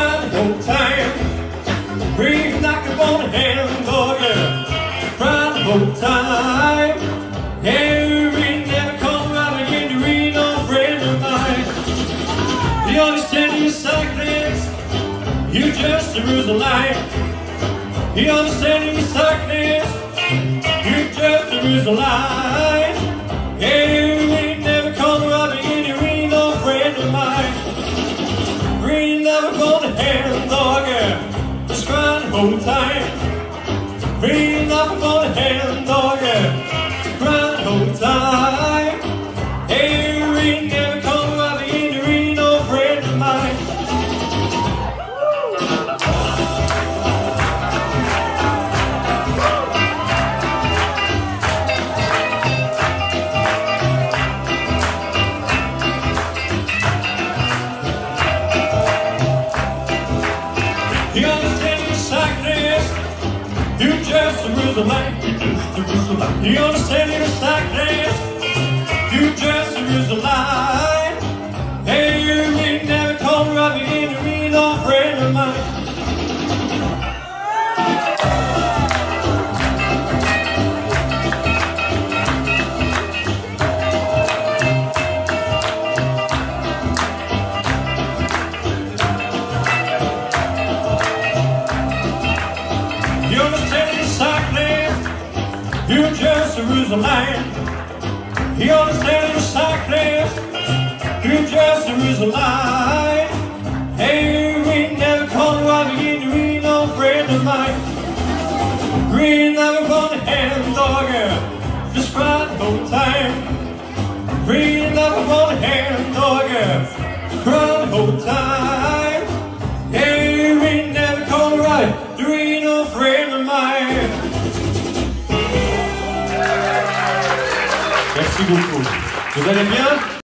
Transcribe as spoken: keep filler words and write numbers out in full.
crying the whole time. Breathe like a bone hand, oh yeah, crying the whole time. Harry never come around again to read no friend of mine. You understand you cyclist, you just lose the line. You understand you cyclist, you just lose the line. Harry never come around again to read no friend of mine. Green never gonna hand, dog, yeah, just crying the whole time. Green never gonna hand, dog, yeah, crying the whole time. Harry never come around again to read no friend of mine. You understand the cyclist, you just lose the line. You understand the cyclist, you just lose the line. Hey, you ain't never come right in to me, no friend of mine. You understand the cyclist, you just lose the line. You understand the cyclist, you just lose the line. Hey, you ain't never come right again to read no friend of mine. Green never gonna hand, dog, yeah, just crying the whole time. Green never gonna hand, dog, yeah, crying the whole time. Hey, you ain't never come right to read no friend of mine. Merci beaucoup. Vous allez bien?